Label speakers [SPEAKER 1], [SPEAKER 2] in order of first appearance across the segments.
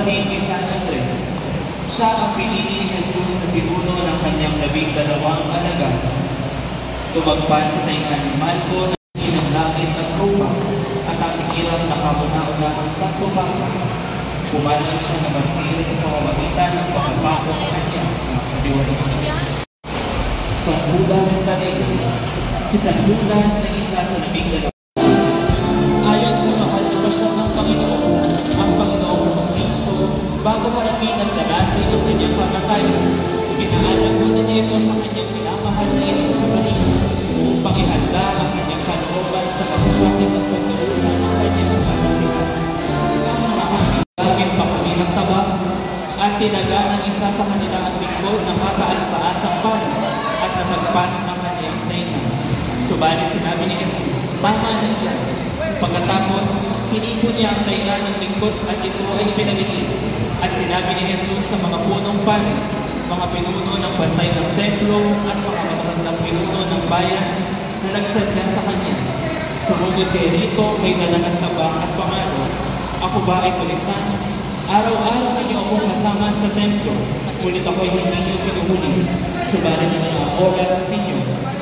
[SPEAKER 1] kapatid ni San Andres. Siya ang pinili ni Jesus na pinuno ng kanyang 12 alagad. Tumagpan sa tainga ni Malco ng langit at lupa at ang hirap na kauna-unahang Santo Papa. Pumalang siya na martir sa pamamagitan ng pagpapako sa kanya ng katiwala. San Judas Tadeo. Si San Judas na isa sa 12. Ayon sa mahal na pasyon ng Panginoon, ang Panginoon sa Kristo, bago harapin at dalasin ang kanyang pamatayan, pinaalam muna niya ito sa kanyang pinamahal na ito sa Maria, upang ihanda ang kanyang kalooban sa pagsakit at pagkalusan ng kanyang kapasihan. Ang mga hanggang pa kami ng taba at tinaga ng isa sa kanilang lingkod na mataas-taasang pala at natagpas ng kanyang tainga. Subalit sinabi ni Jesus, tama na iyan. Pagkatapos, hinipon niya ang tainga ng lingkod at ito ay pinagigil. At sinabi ni Jesus sa mga punong pari, mga pinuno ng bantay ng templo at mga matatandang pinuno ng bayan na nagsadya sa kanya. Sumunod kay rito, may dalangan taba at pangano, ako ba ay pulisan? Araw-araw niyo akong kasama sa templo, ngunit ako'y hindi niyo pinuhuli. Subalit ang mga oras ninyo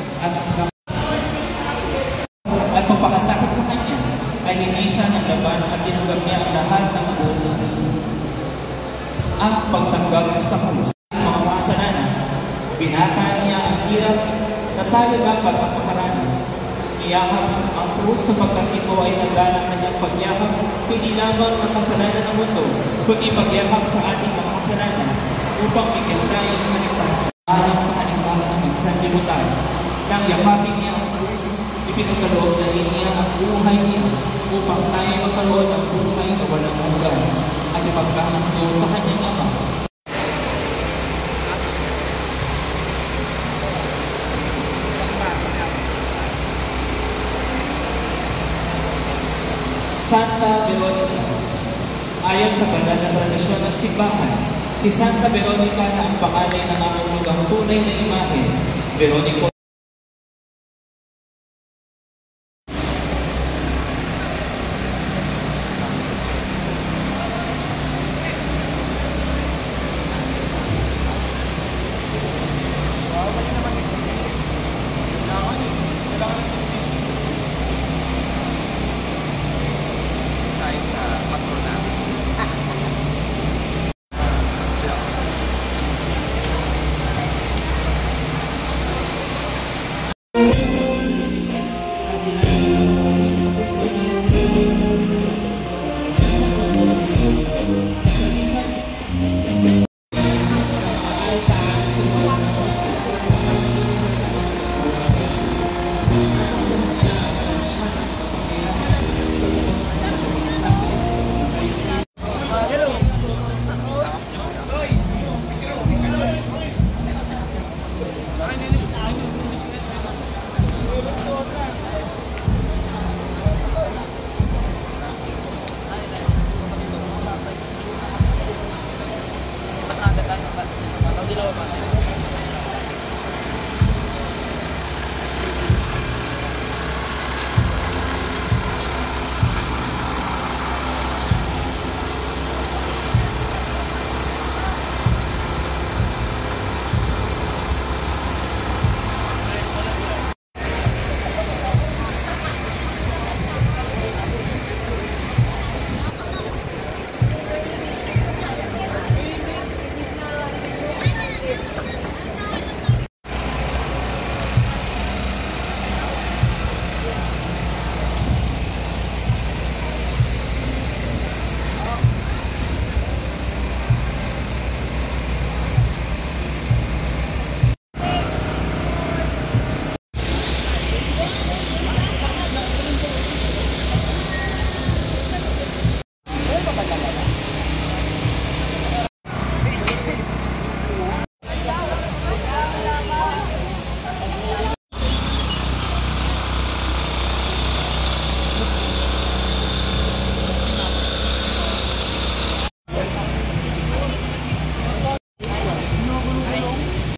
[SPEAKER 1] at pagpakasakit sa kanya ay hindi siya naglaban at tinanggap niya ang lahat ng buong puso. Ang pagtanggap sa krus, mga kasalanan, binata niya ang hirap na tayo dapat ang makaranas. Iyakap ang krus sapagkat ito ay nagdala kanyang pagyakap, hindi lamang ang kasalanan ng mundo, kundi pagyakap sa ating mga kasalanan upang bigyan tayo ng kaligtasan. Alam sa kaligtasan ng sanlibutan, nang yakapin niya ang krus, ipinagkaloob na rin niya ang buhay niya upang tayo magkaroon ng buhay na walang hanggan at ipagkasundo sa kanyang Ama. Santa Veronica. Ayon sa banal na tradisyon ng simbahan, si Santa Veronica na ang pangalan ng nangangulugang tunay na imahe, Veronica.
[SPEAKER 2] Thank you.